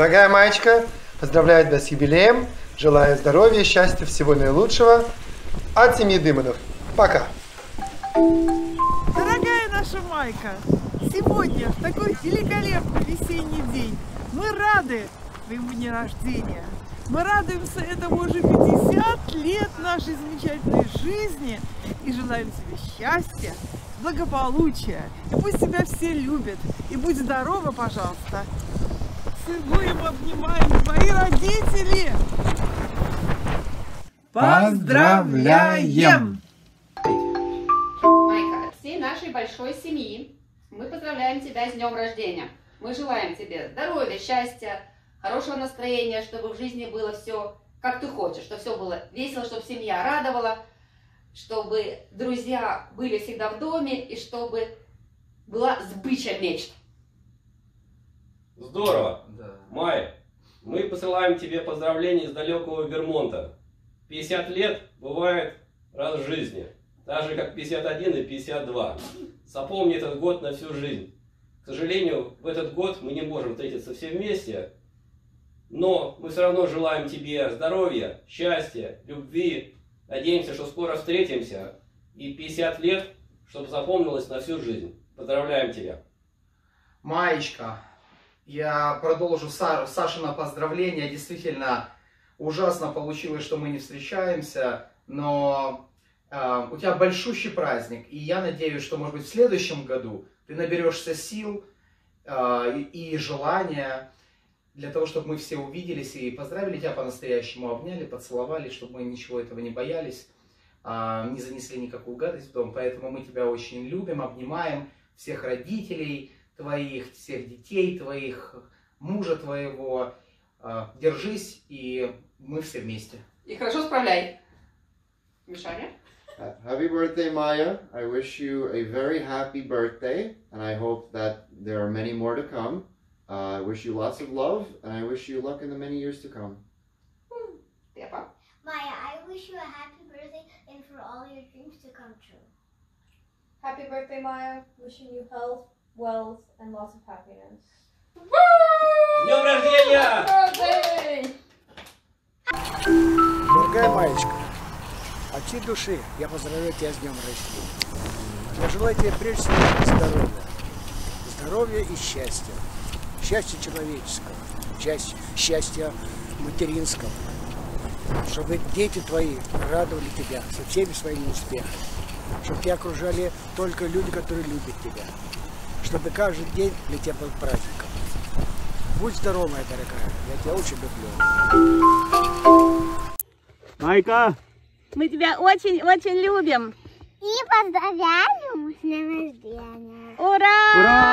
Дорогая Маечка, поздравляю тебя с юбилеем. Желаю здоровья, счастья, всего наилучшего. От семьи Дымонов. Пока. Дорогая наша Майка, сегодня, в такой великолепный весенний день, мы рады твоему дню рождения. Мы радуемся этому уже 50 лет нашей замечательной жизни и желаем тебе счастья, благополучия. И пусть тебя все любят. И будь здорова, пожалуйста. Целуем, обнимаем, твои родители. Поздравляем! Майка, от всей нашей большой семьи мы поздравляем тебя с днем рождения. Мы желаем тебе здоровья, счастья, хорошего настроения, чтобы в жизни было все, как ты хочешь, чтобы все было весело, чтобы семья радовала, чтобы друзья были всегда в доме и чтобы была сбыча мечт. Здорово! Да. Май, мы посылаем тебе поздравления из далекого Вермонта. 50 лет бывает раз в жизни, так же как 51 и 52. Запомни этот год на всю жизнь. К сожалению, в этот год мы не можем встретиться все вместе, но мы все равно желаем тебе здоровья, счастья, любви. Надеемся, что скоро встретимся. И 50 лет, чтобы запомнилось на всю жизнь. Поздравляем тебя. Маечка, я продолжу Сашина поздравления. Действительно, ужасно получилось, что мы не встречаемся, но у тебя большущий праздник. И я надеюсь, что, может быть, в следующем году ты наберешься сил и желания для того, чтобы мы все увиделись и поздравили тебя по-настоящему, обняли, поцеловали, чтобы мы ничего этого не боялись, не занесли никакую гадость в дом. Поэтому мы тебя очень любим, обнимаем, всех родителей твоих, всех детей твоих, мужа твоего. Держись, и мы все вместе. И хорошо справляй. Мишаня? Happy birthday, Maya. I wish you a very happy birthday, and I hope that there are many more to come. I wish you lots of love, and I wish you luck in the many years to come. Степа? Maya, I wish you a happy birthday and for all your dreams to come true. Happy birthday, Maya. Wishing you health, wealth, and lots of happiness. С днем рождения! Дорогая Маечка, от всей души я поздравляю тебя с днем рождения. Я желаю тебе прежде всего здоровья. Здоровья и счастья. Счастья человеческого, счастья материнского. Чтобы дети твои радовали тебя со всеми своими успехами. Чтобы тебя окружали только люди, которые любят тебя. Чтобы каждый день для тебя был праздником. Будь здорова, моя дорогая. Я тебя очень люблю. Майка! Мы тебя очень-очень любим. И поздравляем с днем рождения. Ура! Ура!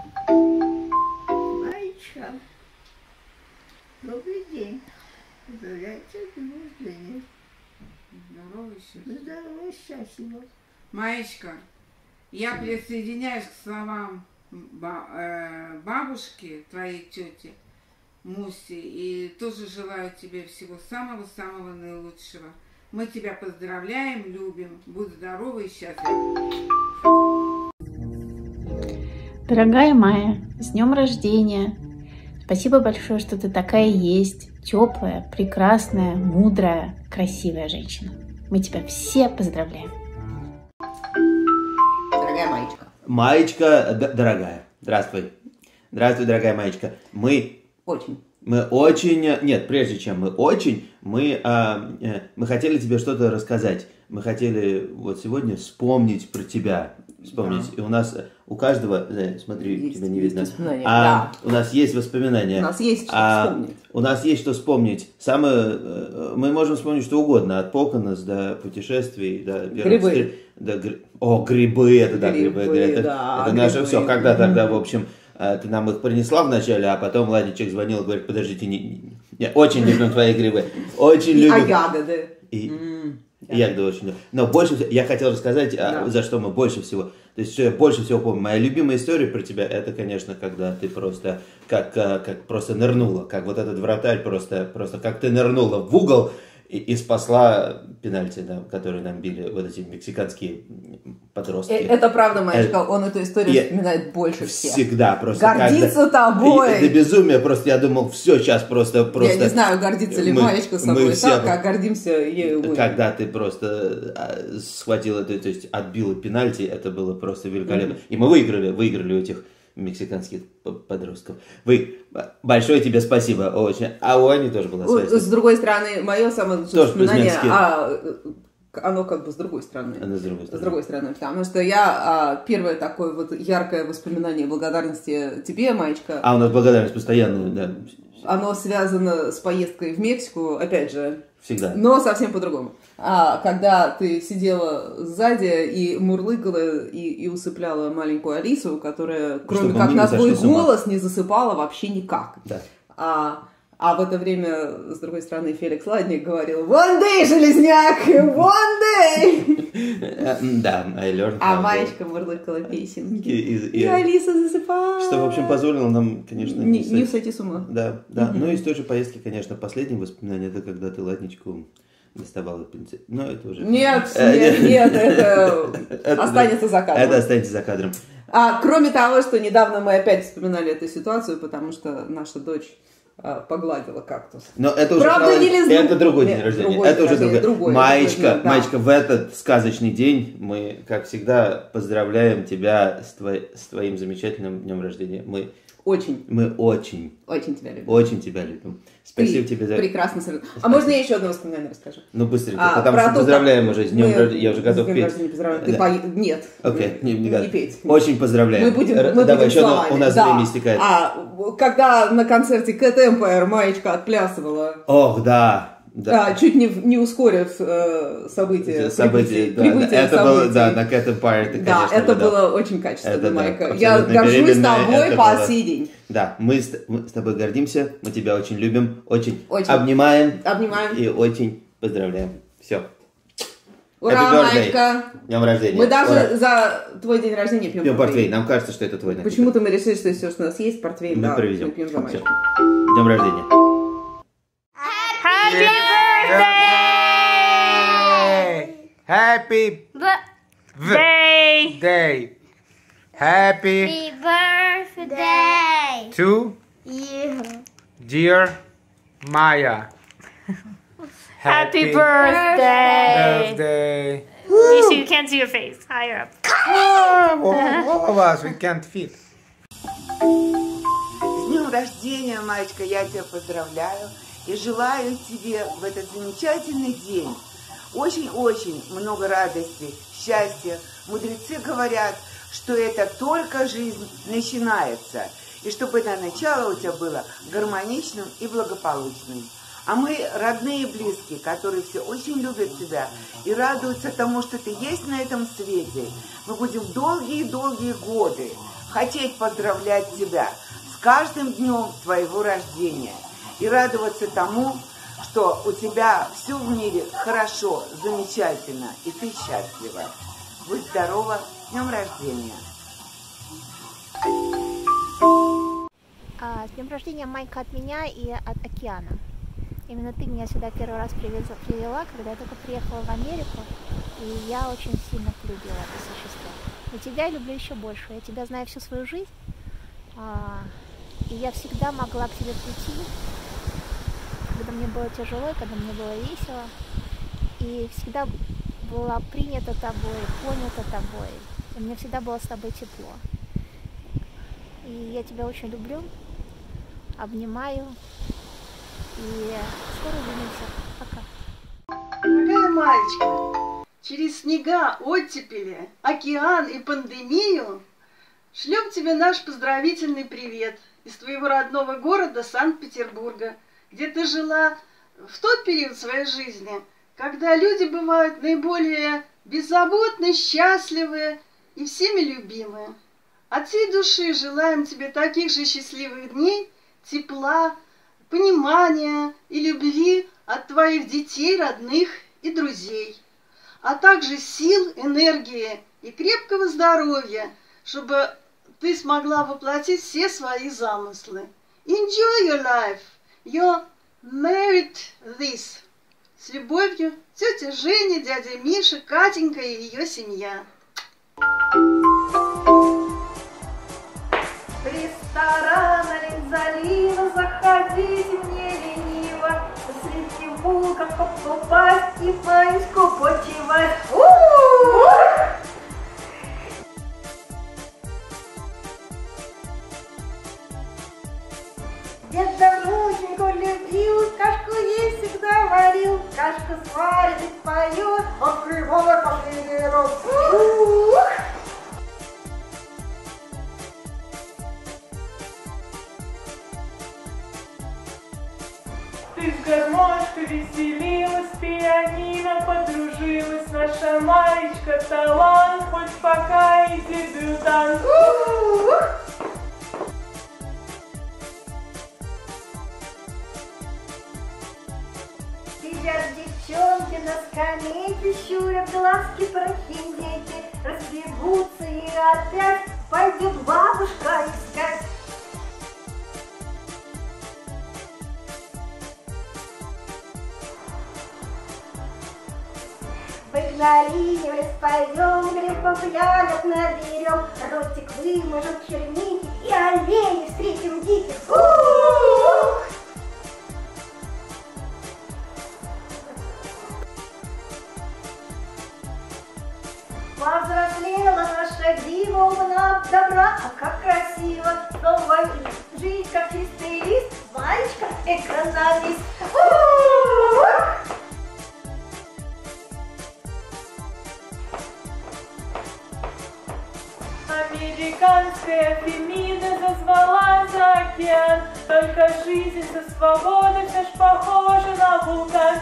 Маечка, добрый день. Поздравляю тебя с днем рождения. Здоровья, счастья. Маечка, я присоединяюсь к словам бабушки, твоей тети Муси, и тоже желаю тебе всего самого-самого наилучшего. Мы тебя поздравляем, любим. Будь здорова и счастлива. Дорогая Майя, с днем рождения! Спасибо большое, что ты такая есть, теплая, прекрасная, мудрая, красивая женщина. Мы тебя все поздравляем. Дорогая Маечка. Маечка, дорогая, здравствуй. Здравствуй, дорогая Маечка. Мы очень, нет, прежде чем мы хотели тебе что-то рассказать. Мы хотели вот сегодня вспомнить про тебя. Вспомнить. Да. И у нас, у каждого, смотри, есть, тебя не видно. Да. У нас есть воспоминания. У нас есть что вспомнить. У нас есть что вспомнить. Мы можем вспомнить что угодно. От Поконос до путешествий, до грибы. Грибы, это да, грибы. Это наше грибы. все. Когда тогда, в общем, ты нам их принесла вначале, а потом Владичек звонил и говорит: подождите, я очень люблю твои грибы. Очень люблю. А ягоды? Ягоды очень люблю. Но больше всего, я хотел рассказать, за что мы больше всего, то есть, что я больше всего помню. Моя любимая история про тебя, это, конечно, когда ты просто, как просто нырнула, как вот этот вратарь просто как ты нырнула в угол и спасла пенальти, да, которые нам били вот эти мексиканские подростки. Это правда, Маечка, он эту историю вспоминает больше всех. Всегда просто. Гордится тобой. Это безумие, просто я думал, все, сейчас просто... Я не знаю, гордится ли Маечка собой так, как гордимся ею. Когда ты просто схватил это, то есть отбил пенальти, это было просто великолепно. И мы выиграли у этих мексиканских подростков. Большое тебе спасибо, очень. А у Ани тоже была связь. С другой стороны, мое самое лучшее воспоминание, оно как бы с другой стороны. С другой стороны, потому что я первое такое вот яркое воспоминание благодарности тебе, Маечка. У нас благодарность постоянная, да. Оно связано с поездкой в Мексику, опять же. Всегда. Но совсем по-другому. Когда ты сидела сзади и мурлыкала и усыпляла маленькую Алису, которая, кроме как на твой голос, не засыпала вообще никак. Да. А в это время, с другой стороны, Феликс Ладник говорил: «One day, железняк! One day!» Да, I learned. Маечка мурлыкала песенки. И Алиса засыпала. Что, в общем, позволило нам, конечно... Не сойти с ума. Да. Ну и с той же поездки, конечно, последнее воспоминание, это когда ты Ладничку доставала пинцет. Но это уже... Нет, это останется за кадром. Это останется за кадром. Кроме того, что недавно мы опять вспоминали эту ситуацию, потому что наша дочь погладила кактус. Но это уже это другой день рождения. Это уже другой. Маечка, в этот сказочный день мы, как всегда, поздравляем тебя с твоим замечательным днем рождения. Мы очень тебя любим. Очень тебя любим. Спасибо тебе за... Прекрасно. А можно я еще одно воспоминание расскажу? Ну, быстренько, потому что поздравляем уже с днем рождения. Я уже готов петь. Нет. Окей, не петь. Очень поздравляем. Мы будем Давай, еще словами. У нас время истекает. Когда на концерте Cat Empire Маечка отплясывала. Ох, да. Чуть не ускорив события. Это было, на Cat Empire, ты, конечно, это было очень качественно, Майка. Я горжусь тобой по сей день. Да, мы с тобой гордимся, мы тебя очень любим, очень. Обнимаем. И очень поздравляем. Все. Ура, Маечка! Днем рождения. Мы даже за твой день рождения пьем портвейн. Нам кажется, что это твой день. Почему-то мы решили, что все, что у нас есть, портвейн, мы привезем. Мы пьем за Маечку. Днем рождения. Happy birthday! Happy birthday! Happy birthday to you, dear Maya. Happy birthday! Birthday! You can't see your face. Higher up. All of us, we can't fit. С днем рождения, Маечка, я тебя поздравляю и желаю тебе в этот замечательный день очень-очень много радости, счастья. Мудрецы говорят, что это только жизнь начинается, и чтобы это начало у тебя было гармоничным и благополучным. А мы, родные и близкие, которые все очень любят тебя и радуются тому, что ты есть на этом свете, мы будем долгие-долгие годы хотеть поздравлять тебя с каждым днем твоего рождения и радоваться тому, что у тебя все в мире хорошо, замечательно, и ты счастлива. Будь здорова, с днем рождения! С днем рождения, Майка, от меня и от океана. Именно ты меня сюда первый раз привела, когда я только приехала в Америку, и я очень сильно полюбила это существо. И тебя я люблю еще больше. Я тебя знаю всю свою жизнь, и я всегда могла к тебе прийти, когда мне было тяжело, когда мне было весело, и всегда была принята тобой, понята тобой, и мне всегда было с тобой тепло. И я тебя очень люблю, обнимаю, и скоро увидимся. Пока. Дорогая Маечка, через снега, оттепели, океан и пандемию шлем тебе наш поздравительный привет из твоего родного города Санкт-Петербурга, где ты жила в тот период своей жизни, когда люди бывают наиболее беззаботны, счастливы и всеми любимы. От всей души желаем тебе таких же счастливых дней, тепла, понимания и любви от твоих детей, родных и друзей, а также сил, энергии и крепкого здоровья, чтобы ты смогла воплотить все свои замыслы. Enjoy your life, you merit this. С любовью, тетя Женя, дядя Миша, Катенька и ее семья. ресторана залива, заходите мне лениво, среди булков попасть и маечку почевать. Дед давнюшеньку любил, кашку ей всегда варил, кашку сварит и поет, открывай последний рот. Ты с гармошкой веселилась, пианино подружилась, наша Маечка талант, хоть пока и дебютант. Сидят девчонки на скамейке, щурят глазки прохиндейки, разбегутся и опять пойдет бабушка искать. В Игналине в лес пойдем, грибов ягод наберем, ротик выможем черники и оленей встретим диких. Повзрослела наша дива, умна, добра, а как красиво. Новая жизнь, как чистый лист, Маечка экономист. Американская фемина зазвала за океан, только жизнь со свободой все ж похожа на вулкан.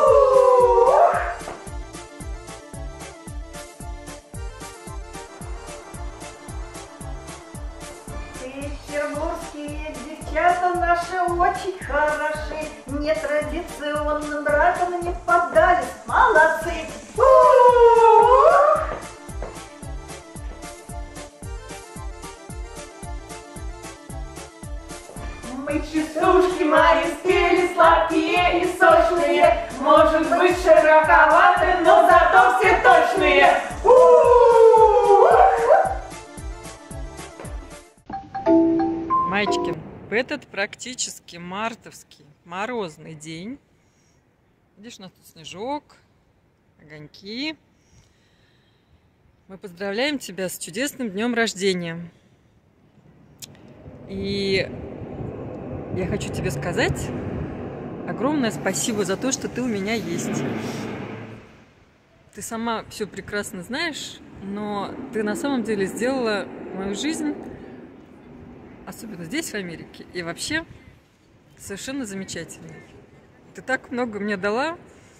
Петербургские девчата наши очень хороши, нетрадиционным браком не поддались, молодцы. Мы частушки мои спели, сладкие и сочные, может быть широковаты, но зато все точные. Маечкин, в этот практически мартовский морозный день, видишь, у нас тут снежок, огоньки, мы поздравляем тебя с чудесным днем рождения. И я хочу тебе сказать огромное спасибо за то, что ты у меня есть. Ты сама все прекрасно знаешь, но ты на самом деле сделала мою жизнь, особенно здесь, в Америке, и вообще совершенно замечательной. Ты так много мне дала,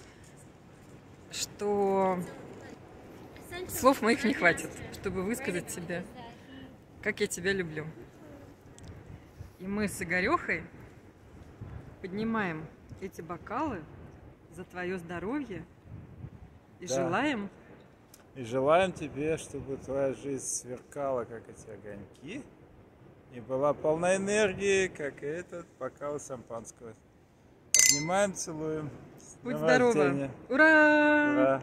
что слов моих не хватит, чтобы высказать тебе, как я тебя люблю. И мы с Игорехой поднимаем эти бокалы за твое здоровье и желаем... И желаем тебе, чтобы твоя жизнь сверкала, как эти огоньки, и была полна энергии, как и этот бокал шампанского. Обнимаем, целуем. Будь здорова! Ура! Ура!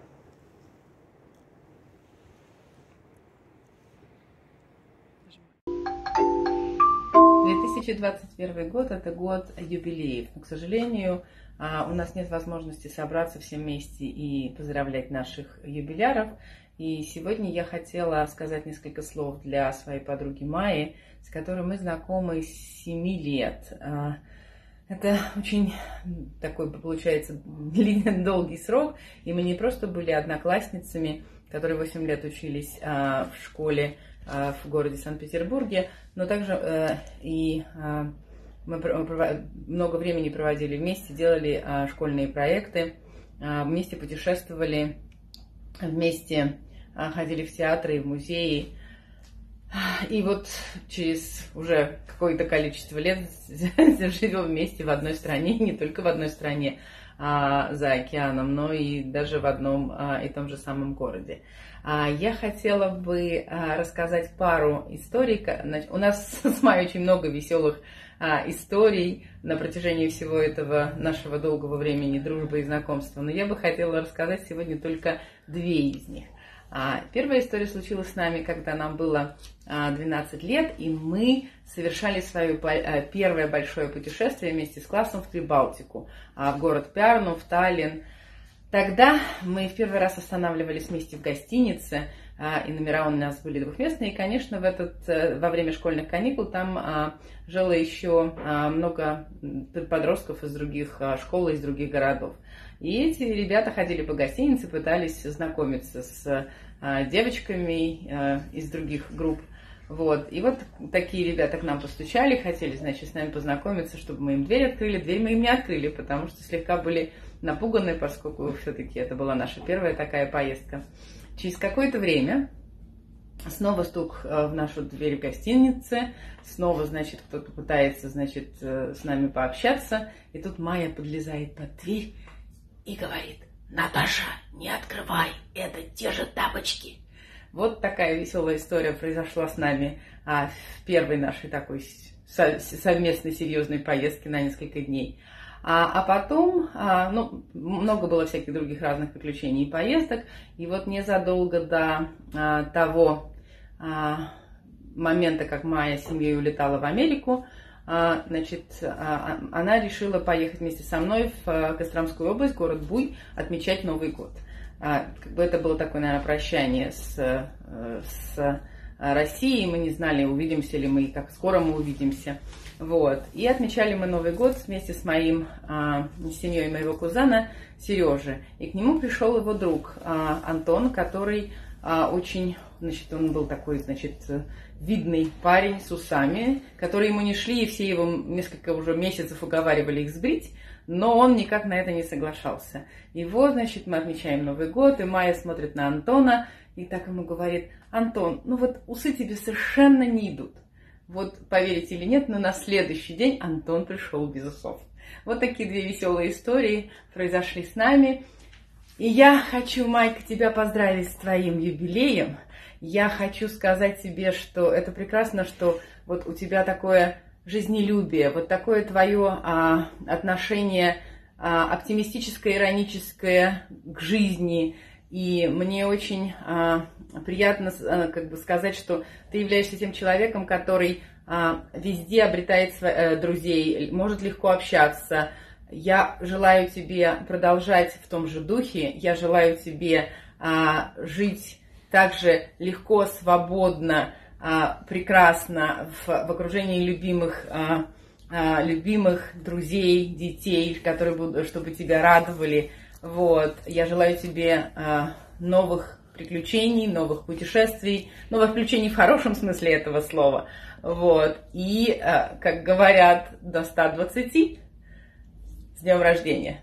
«2021 год – это год юбилеев. Но, к сожалению, у нас нет возможности собраться все вместе и поздравлять наших юбиляров. И сегодня я хотела сказать несколько слов для своей подруги Майи, с которой мы знакомы с 7 лет. Это очень такой, получается, долгий срок. И мы не просто были одноклассницами, которые 8 лет учились в школе в городе Санкт-Петербурге, но также мы много времени проводили вместе, делали школьные проекты, вместе путешествовали, вместе ходили в театры и в музеи. И вот через уже какое-то количество лет живем вместе в одной стране, не только в одной стране за океаном, но и даже в одном и том же самом городе. Я хотела бы рассказать пару историй. У нас с Майей очень много веселых историй на протяжении всего этого нашего долгого времени дружбы и знакомства, но я бы хотела рассказать сегодня только 2 из них. Первая история случилась с нами, когда нам было 12 лет, и мы совершали свое первое большое путешествие вместе с классом в Прибалтику, в город Пярну, в Таллин. Тогда мы в первый раз останавливались вместе в гостинице, и номера у нас были двухместные. И, конечно, во время школьных каникул там жило еще много подростков из других школ, из других городов. И эти ребята ходили по гостинице, пытались знакомиться с девочками из других групп. Вот. И вот такие ребята к нам постучали, хотели, значит, с нами познакомиться, чтобы мы им дверь открыли. Дверь мы им не открыли, потому что слегка были напуганы, поскольку все-таки это была наша первая такая поездка. Через какое-то время снова стук в нашу дверь в гостинице, снова, значит, кто-то пытается, значит, с нами пообщаться, и тут Майя подлезает под дверь и говорит: «Наташа, не открывай, это те же тапочки». Вот такая веселая история произошла с нами в первой нашей такой совместной серьезной поездке на несколько дней. А потом, много было всяких других разных приключений и поездок, и вот незадолго до того момента, как Майя с семьей улетала в Америку, значит, она решила поехать вместе со мной в Костромскую область, город Буй, отмечать Новый год. Как бы это было такое, наверное, прощание с Россией. Мы не знали, увидимся ли мы, как скоро мы увидимся. Вот. И отмечали мы Новый год вместе с семьей моего кузена Сережи. И к нему пришел его друг Антон, который очень, значит, он был такой, значит, видный парень с усами, которые ему не шли, и все его несколько уже месяцев уговаривали их сбрить, но он никак на это не соглашался. И вот, значит, мы отмечаем Новый год, и Майя смотрит на Антона, и так ему говорит: «Антон, ну вот усы тебе совершенно не идут». Вот, поверите или нет, но на следующий день Антон пришел без усов. Вот такие две веселые истории произошли с нами. И я хочу, Майка, тебя поздравить с твоим юбилеем. Я хочу сказать тебе, что это прекрасно, что вот у тебя такое жизнелюбие, вот такое твое отношение оптимистическое, ироническое к жизни. И мне очень приятно как бы сказать, что ты являешься тем человеком, который везде обретает друзей, может легко общаться. Я желаю тебе продолжать в том же духе. Я желаю тебе жить также легко, свободно, прекрасно в окружении любимых друзей, детей, которые будут, чтобы тебя радовали. Вот. Я желаю тебе новых приключений, новых путешествий, новых приключений в хорошем смысле этого слова. Вот. И, как говорят, до 120. С днем рождения!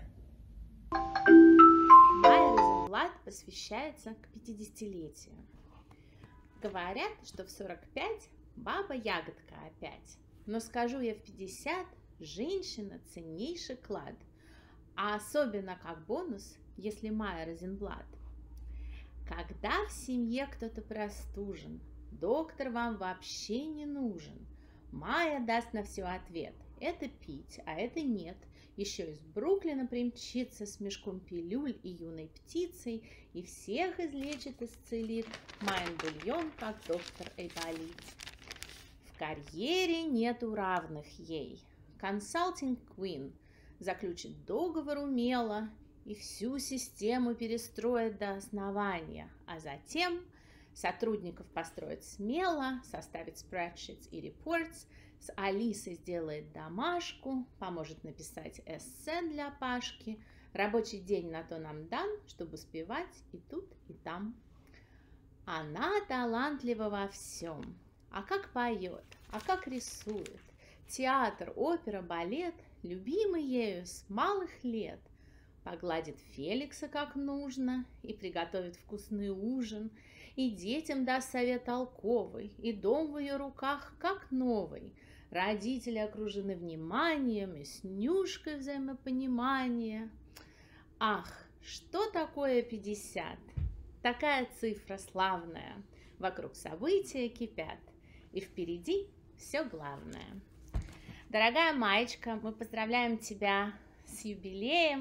Майя Розенблат посвящается к 50-летию. Говорят, что в 45 баба ягодка опять. Но скажу я, в 50 женщина ценнейший клад. А особенно как бонус, если Майя Розенблат. Когда в семье кто-то простужен, доктор вам вообще не нужен. Майя даст на все ответ. Это пить, а это нет. Еще из Бруклина примчится с мешком пилюль и юной птицей, и всех излечит, исцелит Майин бульон, как доктор Эйболит. В карьере нету равных ей. Консалтинг Queen заключит договор умело и всю систему перестроит до основания, а затем сотрудников построит смело, составит spreadsheets и reports, с Алисой сделает домашку, поможет написать эссе для Пашки. Рабочий день на то нам дан, чтобы успевать и тут, и там. Она талантлива во всем. А как поет, а как рисует. Театр, опера, балет, любимый ею с малых лет. Погладит Феликса как нужно и приготовит вкусный ужин. И детям даст совет толковый, и дом в ее руках как новый. Родители окружены вниманием, и с Нюшкой взаимопонимание. Ах, что такое 50? Такая цифра славная. Вокруг события кипят, и впереди все главное. Дорогая Маечка, мы поздравляем тебя с юбилеем.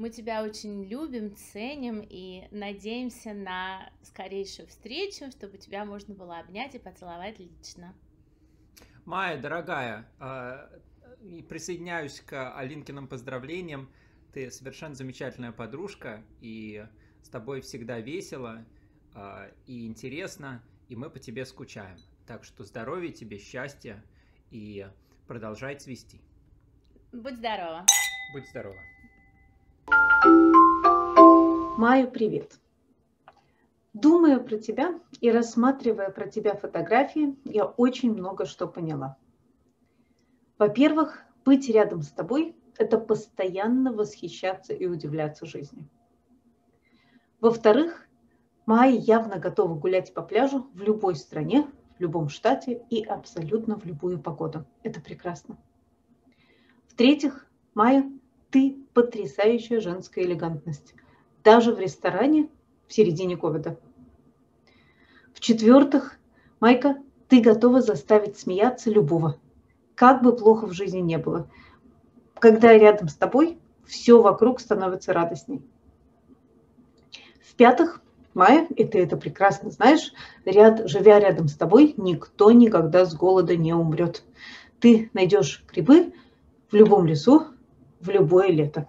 Мы тебя очень любим, ценим и надеемся на скорейшую встречу, чтобы тебя можно было обнять и поцеловать лично. Майя, дорогая, присоединяюсь к Алинкиным поздравлениям. Ты совершенно замечательная подружка, и с тобой всегда весело и интересно, и мы по тебе скучаем. Так что здоровья тебе, счастья, и продолжай цвести. Будь здорова. Будь здорова. Майя, привет. Думая про тебя и рассматривая про тебя фотографии, я очень много что поняла. Во-первых, быть рядом с тобой – это постоянно восхищаться и удивляться жизни. Во-вторых, Майя явно готова гулять по пляжу в любой стране, в любом штате и абсолютно в любую погоду. Это прекрасно. В-третьих, Майя, ты потрясающая женская элегантность. Даже в ресторане в середине ковида. В-четвертых, Майка, ты готова заставить смеяться любого. Как бы плохо в жизни не было. Когда я рядом с тобой, все вокруг становится радостней. В-пятых, Майя, и ты это прекрасно знаешь, живя рядом с тобой, никто никогда с голода не умрет. Ты найдешь грибы в любом лесу, в любое лето.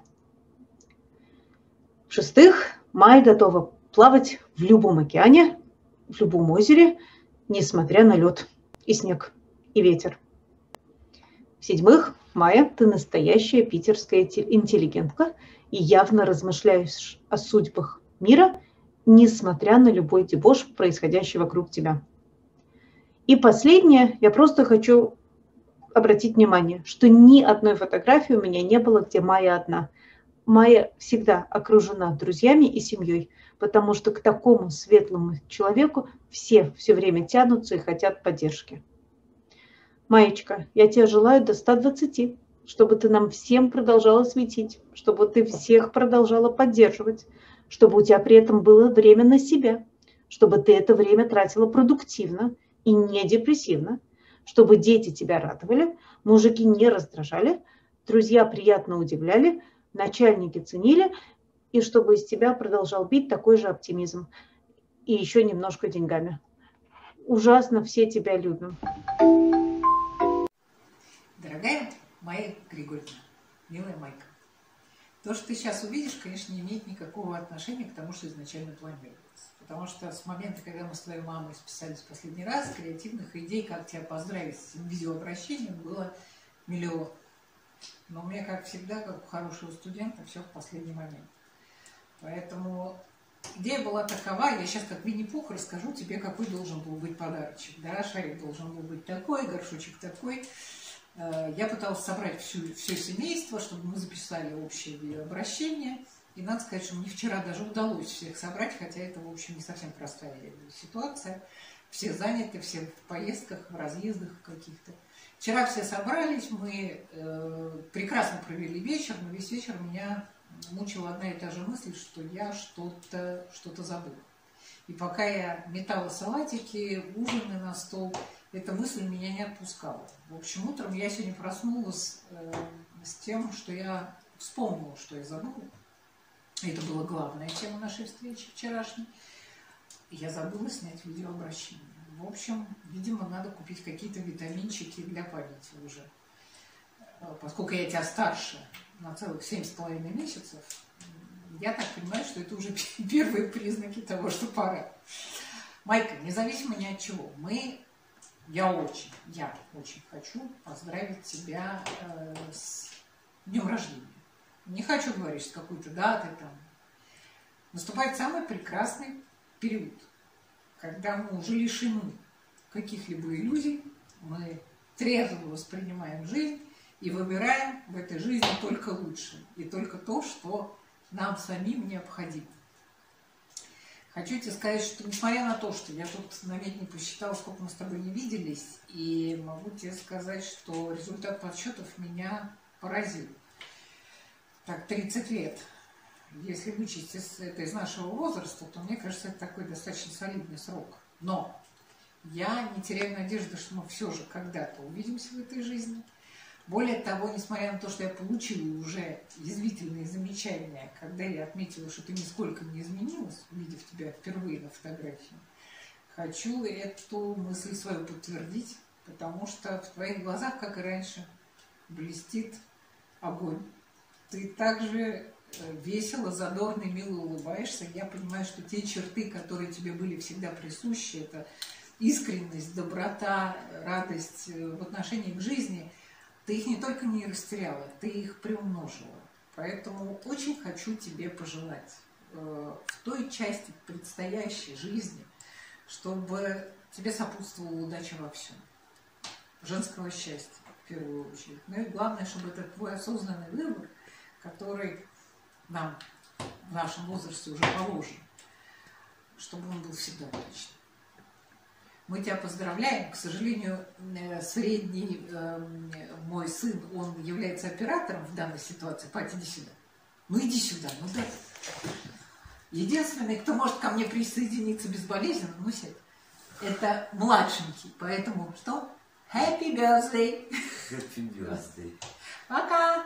В-шестых, Майя готова плавать в любом океане, в любом озере, несмотря на лед и снег, и ветер. В-седьмых, Майя, ты настоящая питерская интеллигентка и явно размышляешь о судьбах мира, несмотря на любой дебош, происходящий вокруг тебя. И последнее, я просто хочу обратить внимание, что ни одной фотографии у меня не было, где Майя одна. Майя всегда окружена друзьями и семьей, потому что к такому светлому человеку все время тянутся и хотят поддержки. Маечка, я тебе желаю до 120, чтобы ты нам всем продолжала светить, чтобы ты всех продолжала поддерживать, чтобы у тебя при этом было время на себя, чтобы ты это время тратила продуктивно и не депрессивно, чтобы дети тебя радовали, мужики не раздражали, друзья приятно удивляли, начальники ценили, и чтобы из тебя продолжал бить такой же оптимизм. И еще немножко деньгами. Ужасно все тебя любим. Дорогая Майя Григорьевна, милая Майка, то, что ты сейчас увидишь, конечно, не имеет никакого отношения к тому, что изначально планировалось. Потому что с момента, когда мы с твоей мамой списались в последний раз, креативных идей, как тебя поздравить с этим видеообращением, было миллион. Но у меня, как всегда, как у хорошего студента, все в последний момент. Поэтому идея была такова, я сейчас как Винни-Пух расскажу тебе, какой должен был быть подарочек. Да, шарик должен был быть такой, горшочек такой. Я пыталась собрать все семейство, чтобы мы записали общее видеообращение. И надо сказать, что мне вчера даже удалось всех собрать, хотя это, в общем, не совсем простая ситуация. Все заняты, все в поездках, в разъездах каких-то. Вчера все собрались, мы прекрасно провели вечер, но весь вечер меня мучила одна и та же мысль, что я что-то забыла. И пока я метала салатики, ужины на стол, эта мысль меня не отпускала. В общем, утром я сегодня проснулась с тем, что я вспомнила, что я забыла. Это была главная тема нашей встречи вчерашней. Я забыла снять видеообращение. В общем, видимо, надо купить какие-то витаминчики для памяти уже. Поскольку я тебя старше на целых 7,5 месяцев, я так понимаю, что это уже первые признаки того, что пора. Майка, независимо ни от чего, я очень хочу поздравить тебя с днем рождения. Не хочу говорить, с какой-то датой там. Наступает самый прекрасный период, когда мы уже лишены каких-либо иллюзий, мы трезво воспринимаем жизнь и выбираем в этой жизни только лучшее и только то, что нам самим необходимо. Хочу тебе сказать, что несмотря на то, что я тут на медне посчитала, сколько мы с тобой не виделись, и могу тебе сказать, что результат подсчетов меня поразил. Так, 30 лет. Если вычесть это из нашего возраста, то мне кажется, это такой достаточно солидный срок. Но я не теряю надежды, что мы все же когда-то увидимся в этой жизни. Более того, несмотря на то, что я получила уже язвительные замечания, когда я отметила, что ты нисколько не изменилась, увидев тебя впервые на фотографии, хочу эту мысль свою подтвердить, потому что в твоих глазах, как и раньше, блестит огонь. Ты также весело, задорно и мило улыбаешься. Я понимаю, что те черты, которые тебе были всегда присущи, это искренность, доброта, радость в отношении к жизни, ты их не только не растеряла, ты их приумножила. Поэтому очень хочу тебе пожелать в той части предстоящей жизни, чтобы тебе сопутствовала удача во всем. Женского счастья, в первую очередь. Ну и главное, чтобы это твой осознанный выбор, который нам в нашем возрасте уже положен, чтобы он был всегда удачным. Мы тебя поздравляем. К сожалению, средний мой сын, он является оператором в данной ситуации. Пать, иди сюда. Ну иди сюда, ну да. Единственный, кто может ко мне присоединиться безболезненно, ну сядь, это младшенький. Поэтому что? Happy birthday! Happy birthday! Пока!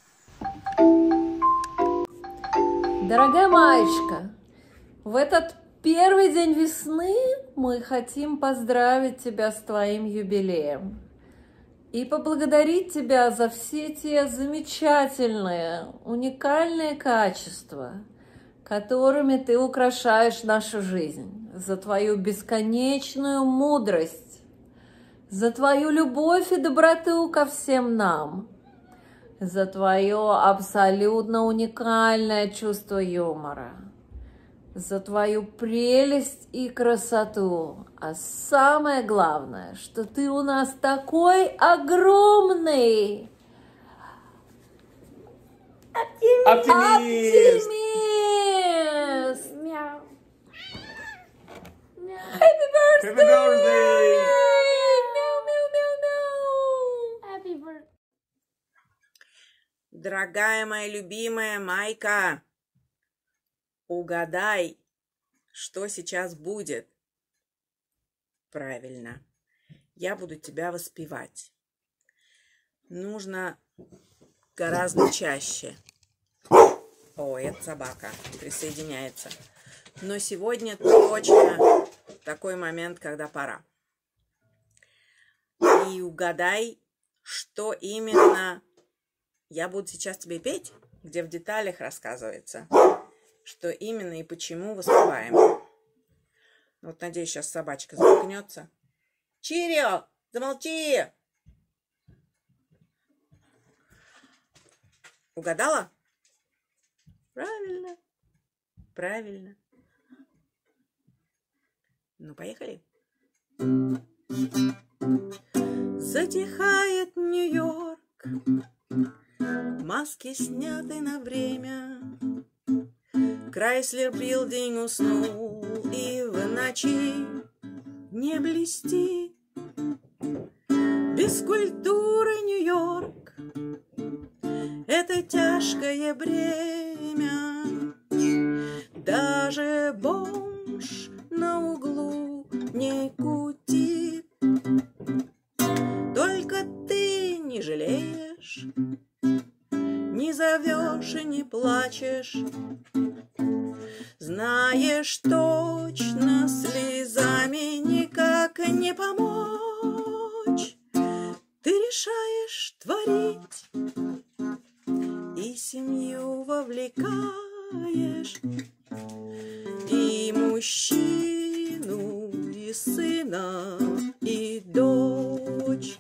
Дорогая Маечка, в этот первый день весны мы хотим поздравить тебя с твоим юбилеем и поблагодарить тебя за все те замечательные, уникальные качества, которыми ты украшаешь нашу жизнь, за твою бесконечную мудрость, за твою любовь и доброту ко всем нам, за твое абсолютно уникальное чувство юмора, за твою прелесть и красоту. А самое главное, что ты у нас такой огромный оптимист! Мяу. Happy birthday! Happy birthday. Дорогая моя любимая Майка, угадай, что сейчас будет. Правильно, я буду тебя воспевать. Нужно гораздо чаще. О, это собака присоединяется. Но сегодня точно такой момент, когда пора. И угадай, что именно я буду сейчас тебе петь, где в деталях рассказывается, что именно и почему воспеваем. Вот, надеюсь, сейчас собачка заткнется. Чирио, замолчи! Угадала? Правильно. Правильно. Ну, поехали. Затихает Нью-Йорк, маски сняты на время. Крайслер Билдинг уснул, и в ночи не блестит. Без культуры Нью-Йорк — это тяжкое бремя. Даже бомж на углу не кутит. Только ты не жалеешь, не зовешь и не плачешь. Знаешь точно, слезами никак не помочь. Ты решаешь творить и семью вовлекаешь, и мужчину, и сына, и дочь.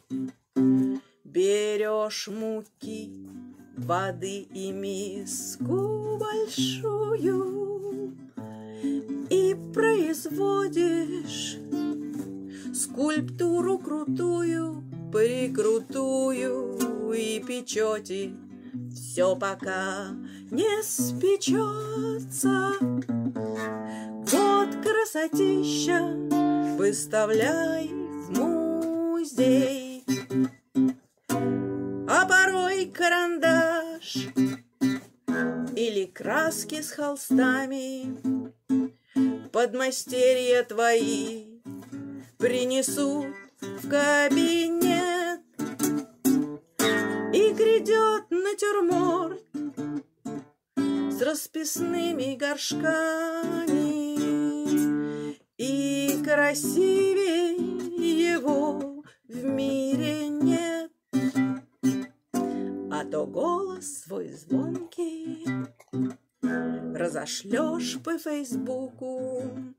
Берешь муки, воды и миску большую и производишь скульптуру крутую, прикрутую, и печете все пока не спечется. Вот красотища, выставляй в музей. А порой карандаш или краски с холстами подмастерья твои принесут в кабинет. идет натюрморт с расписными горшками, и красивее его в мире нет. А то голос свой звонкий разошлешь по Фейсбуку,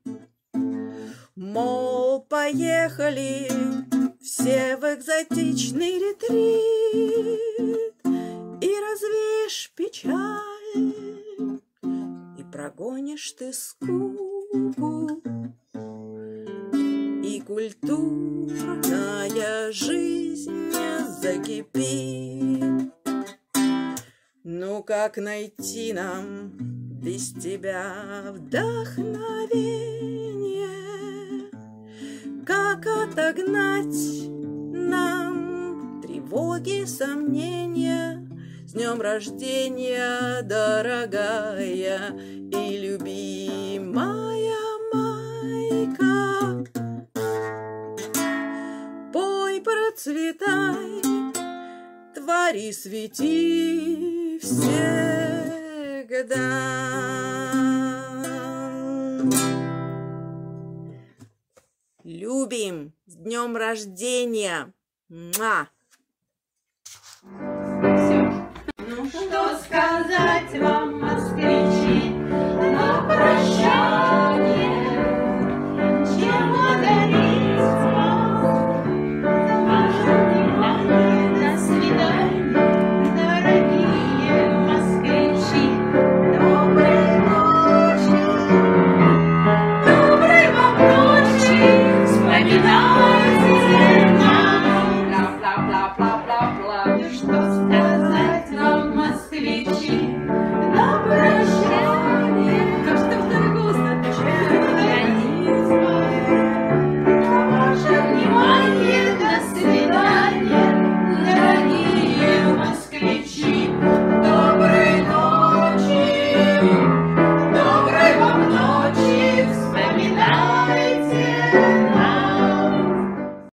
мол, поехали все в экзотичный ретрит, и развеешь печаль, и прогонишь ты скуку, и культурная жизнь закипит. Ну как найти нам без тебя вдохновение? Как отогнать нам тревоги, сомнения? С днем рождения, дорогая и любимая Майка! Пой, процветай, твори, свети всегда. Любим! С днем рождения! Муа! Ну что сказать вам,